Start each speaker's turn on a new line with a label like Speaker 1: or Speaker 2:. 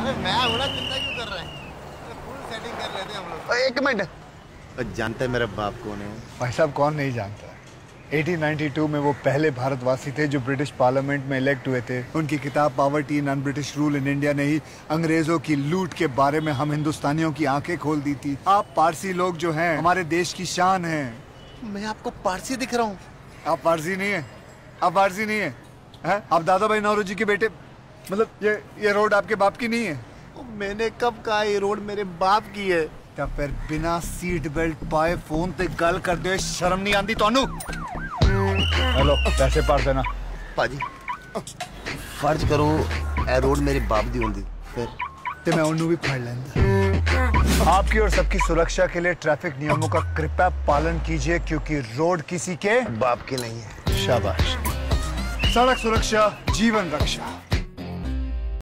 Speaker 1: मैं होना चिंता क्यों कर रहे हैं? फुल सेटिंग कर लेते हैं हम लोग।
Speaker 2: एक मिनट, जानते हैं मेरा बाप कौन है?
Speaker 3: भाई साहब कौन नहीं जानता। 1892 में वो पहले भारतवासी थे जो ब्रिटिश पार्लियामेंट में इलेक्ट हुए थे। उनकी किताब poverty in un British rule in India ने ही अंग्रेजों की लूट के बारे में हम हिंदुस्तानियों की आंखें खोल दी थी। आप पारसी लोग जो हैं हमारे देश की शान हैं।
Speaker 1: मैं आपको पारसी दिख रहा हूँ?
Speaker 3: आप पारसी नहीं है, आप पारसी नहीं है, हैं? आप दादा भाई नौरोजी के बेटे, मतलब ये रोड आपके बाप की नहीं है?
Speaker 1: मैंने कब कहा ये रोड मेरे बाप की है?
Speaker 3: तब फिर बिना सीट बेल्ट पाए फोन पे गल कर दे, शर्म नहीं आती तोनू? हेलो, पैसे पार देना।
Speaker 1: पाजी फर्ज करो ए रोड मेरे बाप दी होंदी फिर
Speaker 3: ते मैं उन्हें भी फाड़ लेंदा। आपकी और सबकी सुरक्षा के लिए ट्रैफिक नियमों का कृपया पालन कीजिए क्योंकि रोड किसी के
Speaker 1: बाप के नहीं है।
Speaker 3: शाबाश। सड़क सुरक्षा जीवन रक्षा।